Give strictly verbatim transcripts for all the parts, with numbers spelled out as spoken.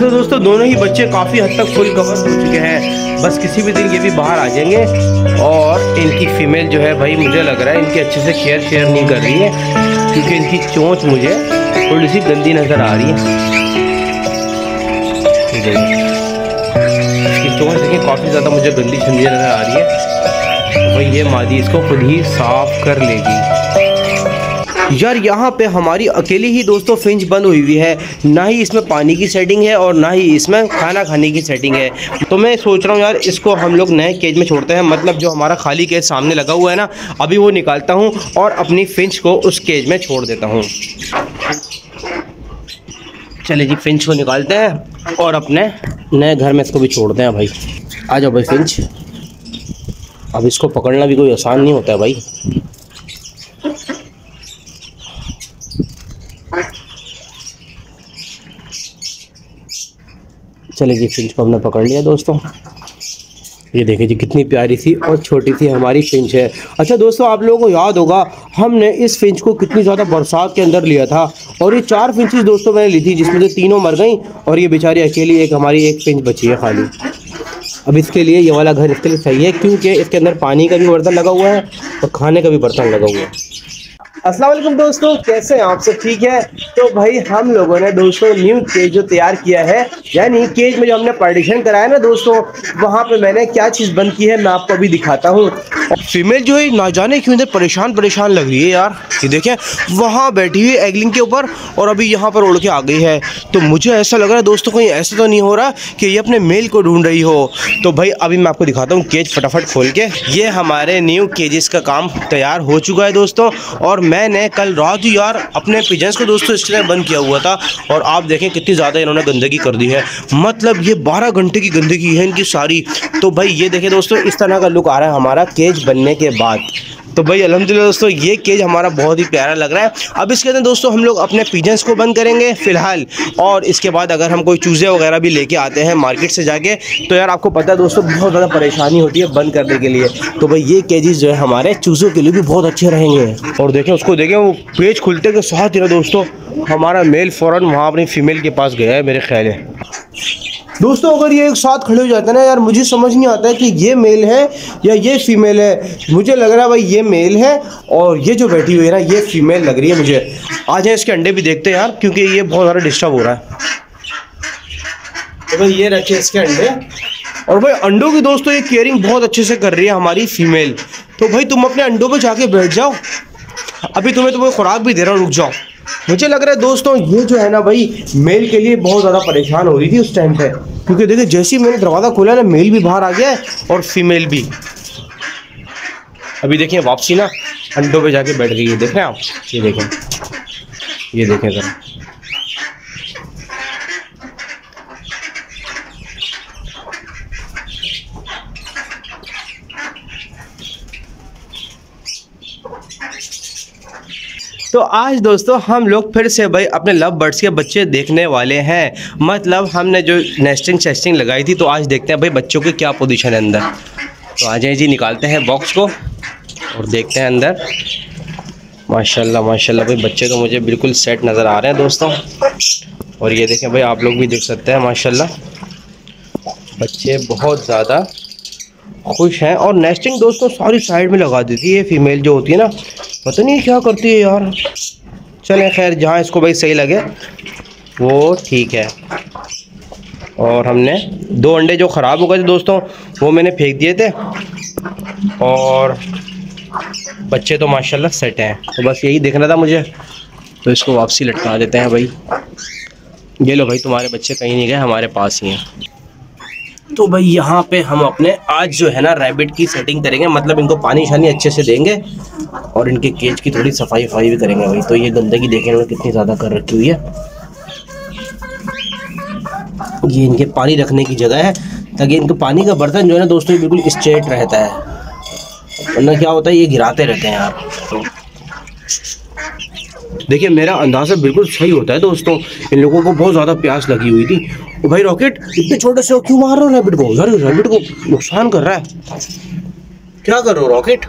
तो दोस्तों दोनों ही बच्चे काफ़ी हद तक फुल कवर हो चुके हैं। बस किसी भी दिन ये भी बाहर आ जाएंगे। और इनकी फीमेल जो है भाई मुझे लग रहा है इनकी अच्छे से केयर शेयर नहीं कर रही है, क्योंकि इनकी चोंच मुझे थोड़ी सी गंदी नज़र आ रही है। इसकी चोंच देखिए काफ़ी ज़्यादा मुझे गंदी गंदी नज़र आ रही है। तो भाई ये मादी इसको खुद ही साफ कर लेगी। यार यहाँ पे हमारी अकेली ही दोस्तों फिंच बंद हुई हुई है, ना ही इसमें पानी की सेटिंग है और ना ही इसमें खाना खाने की सेटिंग है। तो मैं सोच रहा हूँ यार इसको हम लोग नए केज में छोड़ते हैं, मतलब जो हमारा खाली केज सामने लगा हुआ है ना, अभी वो निकालता हूँ और अपनी फिंच को उस केज में छोड़ देता हूँ। चलिए जी फिंच को निकालते हैं और अपने नए घर में इसको भी छोड़ते हैं। भाई आ जाओ भाई फिंच। अब इसको पकड़ना भी कोई आसान नहीं होता है भाई। चलिए जी फिंच को हमने पकड़ लिया दोस्तों। ये देखिए जी कितनी प्यारी सी और छोटी सी हमारी फिंच है। अच्छा दोस्तों आप लोगों को याद होगा हमने इस फिंच को कितनी ज़्यादा बरसात के अंदर लिया था, और ये चार फिंचेस दोस्तों मैंने ली थी, जिसमें से तीनों मर गई और ये बेचारी अकेली एक हमारी एक फिंच बची है खाली। अब इसके लिए ये वाला घर इसके लिए सही है, क्योंकि इसके अंदर पानी का भी बर्तन लगा हुआ है और खाने का भी बर्तन लगा हुआ है। अस्सलाम वालेकुम दोस्तों, कैसे हैं आप सब? ठीक है। तो भाई हम लोगों ने दोस्तों न्यू केज जो तैयार किया है, यानी केज में जो हमने पार्टीशन कराया ना दोस्तों, वहाँ पे मैंने क्या चीज़ बंद की है मैं आपको अभी दिखाता हूँ। फीमेल जो है ना जाने क्यों इधर परेशान परेशान लग रही है यार। ये देखें वहाँ बैठी हुई एगलिंग के ऊपर और अभी यहाँ पर उड़ के आ गई है। तो मुझे ऐसा लग रहा है दोस्तों कहीं ऐसा तो नहीं हो रहा कि ये अपने मेल को ढूंढ रही हो। तो भाई अभी मैं आपको दिखाता हूँ केज फटाफट खोल के। ये हमारे न्यू केजेस का काम तैयार हो चुका है दोस्तों, और मैंने कल रात ही यार अपने पिजन्स को दोस्तों इस तरह बंद किया हुआ था, और आप देखें कितनी ज़्यादा इन्होंने गंदगी कर दी है। मतलब ये बारह घंटे की गंदगी है इनकी सारी। तो भाई ये देखें दोस्तों इस तरह का लुक आ रहा है हमारा केज बनने के बाद। तो भाई अल्हम्दुलिल्लाह दोस्तों ये केज हमारा बहुत ही प्यारा लग रहा है। अब इसके अंदर दोस्तों हम लोग अपने पिजन्स को बंद करेंगे फ़िलहाल, और इसके बाद अगर हम कोई चूज़े वगैरह भी लेके आते हैं मार्केट से जाके, तो यार आपको पता है दोस्तों बहुत ज़्यादा परेशानी होती है बंद करने के लिए। तो भाई ये केजेस जो है हमारे चूज़ों के लिए भी बहुत अच्छे रहेंगे। और देखें उसको देखें वो पेज खुलते के साथ ही ना दोस्तों हमारा मेल फ़ौरन वहाँ अपनी फ़ीमेल के पास गया है मेरे ख्याल है। दोस्तों अगर ये एक साथ खड़े हो जाते हैं ना यार, मुझे समझ नहीं आता है कि ये मेल है या ये फीमेल है। मुझे लग रहा है भाई ये मेल है और ये जो बैठी हुई है ना ये फीमेल लग रही है मुझे। आ जाए इसके अंडे भी देखते हैं यार, क्योंकि ये बहुत ज़्यादा डिस्टर्ब हो रहा है। तो भाई ये रखे इसके अंडे, और भाई अंडों की दोस्तों ये केयरिंग बहुत अच्छे से कर रही है हमारी फीमेल। तो भाई तुम अपने अंडों पर जाके बैठ जाओ, अभी तुम्हें तुम्हें खुराक भी दे रहा हूँ, रुक जाओ। मुझे लग रहा है दोस्तों ये जो है ना भाई मेल के लिए बहुत ज़्यादा परेशान हो रही थी उस टाइम पे, क्योंकि देखिए जैसे ही मैंने दरवाज़ा खोला ना मेल भी बाहर आ गया है और फीमेल भी। अभी देखिए वापसी ना अंडों पे जाके बैठ गई है, देख रहे हैं आप? ये देखें, ये देखें ज़रा। तो आज दोस्तों हम लोग फिर से भाई अपने लव बर्ड्स के बच्चे देखने वाले हैं। मतलब हमने जो नेस्टिंग सेस्टिंग लगाई थी, तो आज देखते हैं भाई बच्चों की क्या पोजीशन है अंदर। तो आ जाए जी निकालते हैं बॉक्स को और देखते हैं अंदर। माशाल्लाह माशाल्लाह भाई बच्चे तो मुझे बिल्कुल सेट नज़र आ रहे हैं दोस्तों। और ये देखें भाई आप लोग भी देख सकते हैं माशाल्लाह बच्चे बहुत ज़्यादा खुश हैं। और नेस्टिंग दोस्तों सारी साइड में लगा देती है फीमेल जो होती है ना, पता नहीं क्या करती है यार। चलें खैर जहाँ इसको भाई सही लगे वो ठीक है। और हमने दो अंडे जो ख़राब हो गए थे दोस्तों वो मैंने फेंक दिए थे, और बच्चे तो माशाल्लाह सेट हैं। तो बस यही देखना था मुझे, तो इसको वापसी लटका देते हैं भाई। ये लो भाई तुम्हारे बच्चे कहीं नहीं गए, हमारे पास ही हैं। तो भाई यहाँ पे हम अपने आज जो है ना रैबिट की सेटिंग करेंगे, मतलब इनको पानी शानी अच्छे से देंगे और इनके केज की थोड़ी सफाई वफाई भी करेंगे भाई। तो ये गंदगी देखें इन्होंने कितनी ज़्यादा कर रखी हुई है। ये इनके पानी रखने की जगह है, ताकि इनके पानी का बर्तन जो है ना दोस्तों बिल्कुल स्ट्रेट रहता है, वरना क्या होता है ये गिराते रहते हैं यार। तो देखिए मेरा अंदाज़ा बिल्कुल सही होता है दोस्तों, इन लोगों को बहुत ज़्यादा प्यास लगी हुई थी। ओ भाई रॉकेट इतने छोटे से क्यों मार रहे हो रैबिट को? यार रैबिट को नुकसान कर रहा है, क्या कर रहे हो रॉकेट?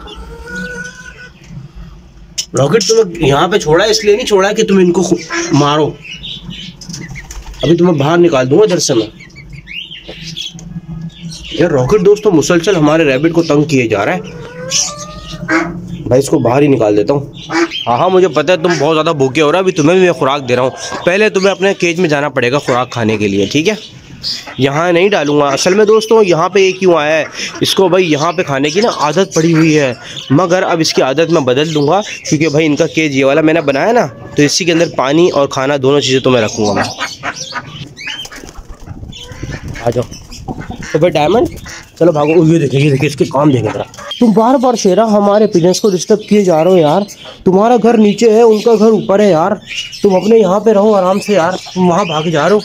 रॉकेट तुम्हें यहाँ पे छोड़ा है इसलिए नहीं छोड़ा है कि तुम इनको मारो। अभी तुम्हें बाहर निकाल दूंगा इधर से मैं। यार रॉकेट दोस्तों मुसलसल हमारे रैबिट को तंग किए जा रहा है भाई, इसको बाहर ही निकाल देता हूँ। हाँ हाँ मुझे पता है तुम बहुत ज़्यादा भूखे हो रहे हो, अभी तुम्हें भी मैं खुराक दे रहा हूँ। पहले तुम्हें अपने केज में जाना पड़ेगा खुराक खाने के लिए, ठीक है? यहाँ नहीं डालूंगा। असल में दोस्तों यहाँ पे ये क्यों आया है, इसको भाई यहाँ पे खाने की ना आदत पड़ी हुई है, मगर अब इसकी आदत मैं बदल दूंगा, क्योंकि भाई इनका केज ये वाला मैंने बनाया ना, तो इसी के अंदर पानी और खाना दोनों चीज़ें तो मैं रखूँगा मैं। आ जाओ तो भाई डायमंड, चलो भागो। ये देखिए ये देखिए इसके काम देखें जरा। तुम बार बार शेरा हमारे पिजन्स को डिस्टर्ब किए जा रहे हो यार। तुम्हारा घर नीचे है, उनका घर ऊपर है यार। तुम अपने यहाँ पे रहो आराम से यार, तुम वहाँ भाग जा रहे हो।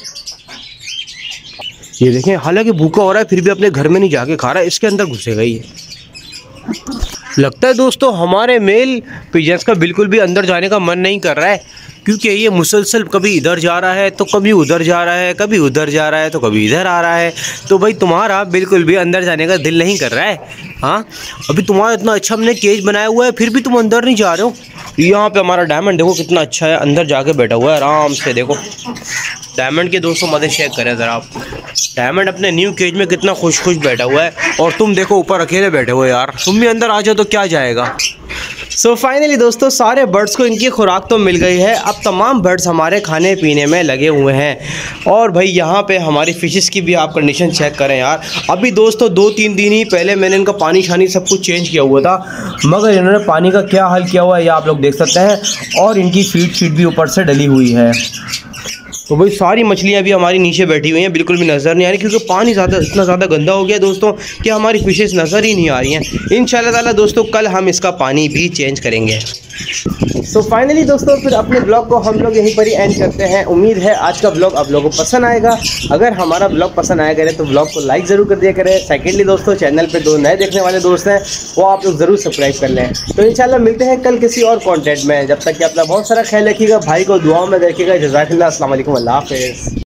ये देखें, हालांकि भूखा हो रहा है फिर भी अपने घर में नहीं जाके खा रहा है, इसके अंदर घुसेगा ये। लगता है दोस्तों हमारे मेल पिजन्स का बिल्कुल भी अंदर जाने का मन नहीं कर रहा है, क्योंकि ये मुसलसल कभी इधर जा रहा है तो कभी उधर जा रहा है, कभी उधर जा रहा है तो कभी इधर आ रहा है। तो भाई तुम्हारा बिल्कुल भी अंदर जाने का दिल नहीं कर रहा है। हाँ अभी तुम्हारा इतना अच्छा हमने केज बनाया हुआ है फिर भी तुम अंदर नहीं जा रहे हो। यहाँ पे हमारा डायमंड देखो कितना अच्छा है, अंदर जाके बैठा हुआ है आराम से। देखो डायमंड के दोस्तों मदद शेयर करें ज़रा आप। डायमंड अपने न्यू केज में कितना खुश खुश बैठा हुआ है, और तुम देखो ऊपर अकेले बैठे हुए यार। तुम भी अंदर आ जाओ तो क्या जाएगा। सो so फाइनली दोस्तों सारे बर्ड्स को इनकी खुराक तो मिल गई है, अब तमाम बर्ड्स हमारे खाने पीने में लगे हुए हैं। और भाई यहाँ पे हमारी फिशेस की भी आप कंडीशन चेक करें यार। अभी दोस्तों दो तीन दिन ही पहले मैंने इनका पानी शानी सब कुछ चेंज किया हुआ था, मगर इन्होंने पानी का क्या हाल किया हुआ है ये आप लोग देख सकते हैं। और इनकी फीड शीट भी ऊपर से डली हुई है। तो भाई सारी मछलियाँ भी हमारी नीचे बैठी हुई हैं, बिल्कुल भी नज़र नहीं आ रही, क्योंकि पानी ज़्यादा इतना ज़्यादा गंदा हो गया दोस्तों कि हमारी फिशेस नज़र ही नहीं आ रही हैं। इंशाल्लाह ताला दोस्तों कल हम इसका पानी भी चेंज करेंगे। सो so फाइनली दोस्तों फिर अपने ब्लॉग को हम लोग यहीं पर ही एंड करते हैं। उम्मीद है आज का ब्लॉग आप लोगों को पसंद आएगा। अगर हमारा ब्लॉग पसंद आया करे तो ब्लॉग को लाइक ज़रूर कर दिया करें। सेकेंडली दोस्तों चैनल पे दो नए देखने वाले दोस्त हैं वो आप लोग ज़रूर सब्सक्राइब कर लें। तो इंशाल्लाह मिलते हैं कल किसी और कॉन्टेंट में। जब तक कि अपना बहुत सारा ख्याल रखिएगा, भाई को दुआओं में रखिएगा। जज़ाकल्लाह, अस्सलाम वालेकुम, अल्लाह हाफ़िज़।